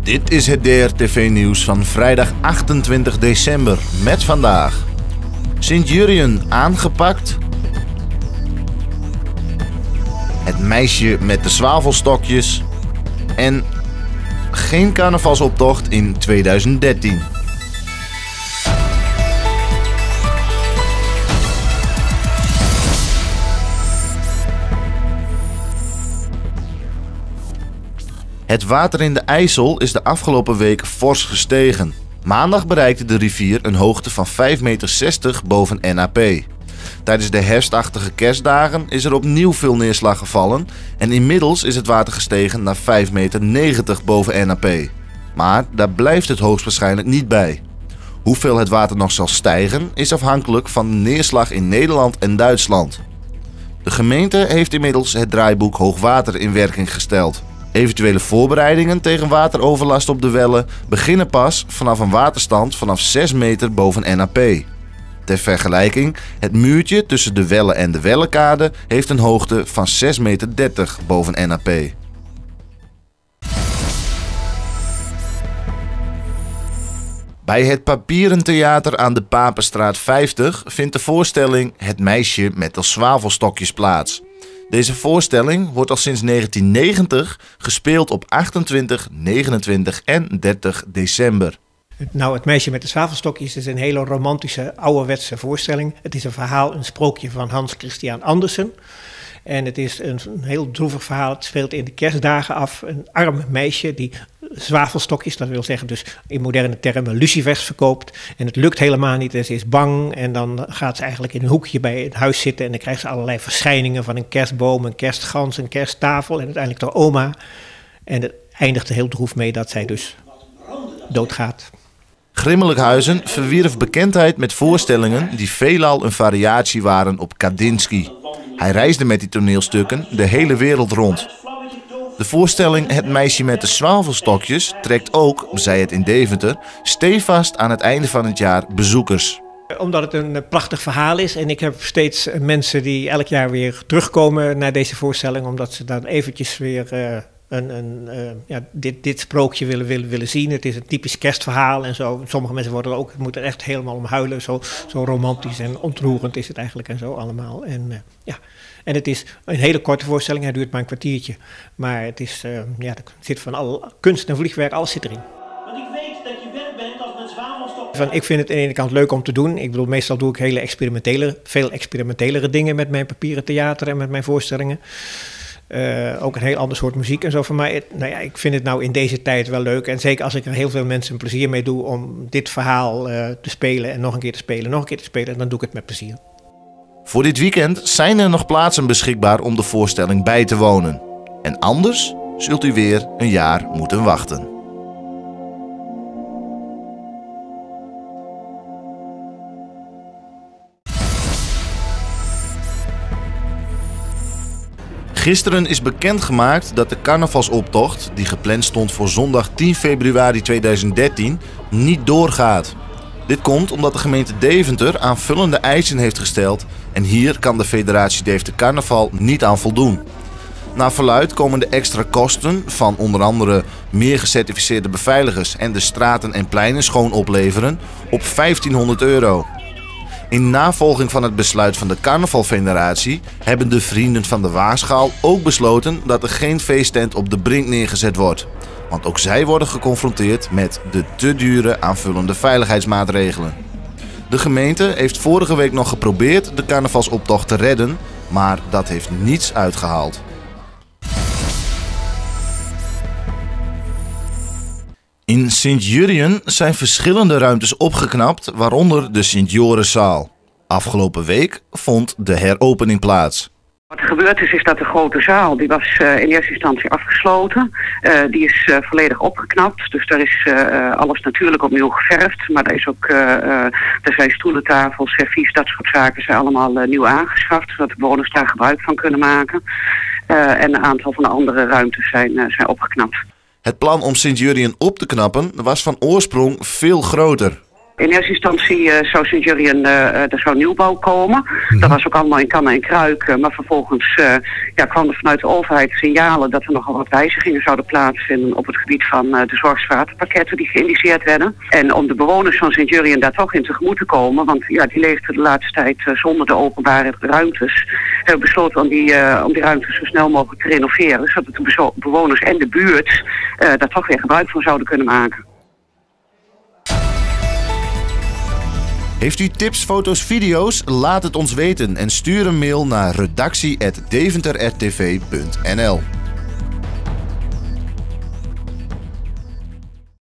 Dit is het DRTV-nieuws van vrijdag 28 december met vandaag. Sint-Jurjen aangepakt. Het meisje met de zwavelstokjes. En geen carnavalsoptocht in 2013. Het water in de IJssel is de afgelopen week fors gestegen. Maandag bereikte de rivier een hoogte van 5,60 meter boven NAP. Tijdens de herfstachtige kerstdagen is er opnieuw veel neerslag gevallen en inmiddels is het water gestegen naar 5,90 meter boven NAP. Maar daar blijft het hoogstwaarschijnlijk niet bij. Hoeveel het water nog zal stijgen is afhankelijk van de neerslag in Nederland en Duitsland. De gemeente heeft inmiddels het draaiboek Hoogwater in werking gesteld. Eventuele voorbereidingen tegen wateroverlast op de Welle beginnen pas vanaf een waterstand vanaf 6 meter boven NAP. Ter vergelijking, het muurtje tussen de Welle en de Wellekade heeft een hoogte van 6,30 meter boven NAP. Bij het Papieren Theater aan de Papenstraat 50 vindt de voorstelling Het meisje met de zwavelstokjes plaats. Deze voorstelling wordt al sinds 1990 gespeeld op 28, 29 en 30 december. Nou, Het meisje met de zwavelstokjes is een hele romantische, ouderwetse voorstelling. Het is een verhaal, een sprookje van Hans Christian Andersen. En het is een heel droevig verhaal. Het speelt in de kerstdagen af. Een arm meisje die zwavelstokjes, dat wil zeggen dus in moderne termen lucifers verkoopt. En het lukt helemaal niet en ze is bang. En dan gaat ze eigenlijk in een hoekje bij het huis zitten. En dan krijgt ze allerlei verschijningen van een kerstboom, een kerstgans, een kersttafel. En uiteindelijk door oma. En het eindigt er heel droef mee dat zij dus doodgaat. Grimmelijkhuizen verwierf bekendheid met voorstellingen die veelal een variatie waren op Kandinsky. Hij reisde met die toneelstukken de hele wereld rond. De voorstelling Het meisje met de zwavelstokjes trekt ook, zei het in Deventer, stevast aan het einde van het jaar bezoekers. Omdat het een prachtig verhaal is en ik heb steeds mensen die elk jaar weer terugkomen naar deze voorstelling, omdat ze dan eventjes weer dit sprookje willen zien. Het is een typisch kerstverhaal en zo. Sommige mensen moeten er echt helemaal om huilen. Zo romantisch en ontroerend is het eigenlijk en zo allemaal. En het is een hele korte voorstelling. Hij duurt maar een kwartiertje. Maar het is, er zit van alle kunst en vliegwerk, alles zit erin. Want ik weet dat je weg bent als met zwavelstokken. Ik vind het aan de ene kant leuk om te doen. Ik bedoel, meestal doe ik veel experimentelere dingen met mijn papieren theater en met mijn voorstellingen. Ook een heel ander soort muziek en zo. Voor mij, ik vind het nou in deze tijd wel leuk. En zeker als ik er heel veel mensen een plezier mee doe om dit verhaal te spelen en nog een keer te spelen, dan doe ik het met plezier. Voor dit weekend zijn er nog plaatsen beschikbaar om de voorstelling bij te wonen. En anders zult u weer een jaar moeten wachten. Gisteren is bekendgemaakt dat de carnavalsoptocht, die gepland stond voor zondag 10 februari 2013, niet doorgaat. Dit komt omdat de gemeente Deventer aanvullende eisen heeft gesteld en hier kan de Federatie Deventer Carnaval niet aan voldoen. Naar verluidt komen de extra kosten van onder andere meer gecertificeerde beveiligers en de straten en pleinen schoon opleveren op €1500. In navolging van het besluit van de Carnavalfederatie hebben de Vrienden van de Waarschaal ook besloten dat er geen feesttent op de Brink neergezet wordt. Want ook zij worden geconfronteerd met de te dure aanvullende veiligheidsmaatregelen. De gemeente heeft vorige week nog geprobeerd de carnavalsoptocht te redden, maar dat heeft niets uitgehaald. In Sint-Jurjen zijn verschillende ruimtes opgeknapt, waaronder de Sint-Joriszaal. Afgelopen week vond de heropening plaats. Wat er gebeurd is dat de grote zaal, die was in eerste instantie afgesloten. Die is volledig opgeknapt, dus daar is alles natuurlijk opnieuw geverfd. Maar er zijn stoelen, tafels, servies, dat soort zaken zijn allemaal nieuw aangeschaft, zodat de bewoners daar gebruik van kunnen maken. En een aantal van de andere ruimtes zijn opgeknapt. Het plan om Sint-Jurjen op te knappen was van oorsprong veel groter. In eerste instantie zou Sint-Jurjen, er zou nieuwbouw komen. Dat was ook allemaal in kannen en kruiken. Maar vervolgens kwam er vanuit de overheid signalen dat er nogal wat wijzigingen zouden plaatsvinden op het gebied van de zorgwaterpakketten die geïndiceerd werden. En om de bewoners van Sint-Jurjen daar toch in tegemoet te komen, want die leefden de laatste tijd zonder de openbare ruimtes, hebben we besloten om die ruimtes zo snel mogelijk te renoveren, zodat de bewoners en de buurt daar toch weer gebruik van zouden kunnen maken. Heeft u tips, foto's, video's? Laat het ons weten en stuur een mail naar redactie@deventerrtv.nl.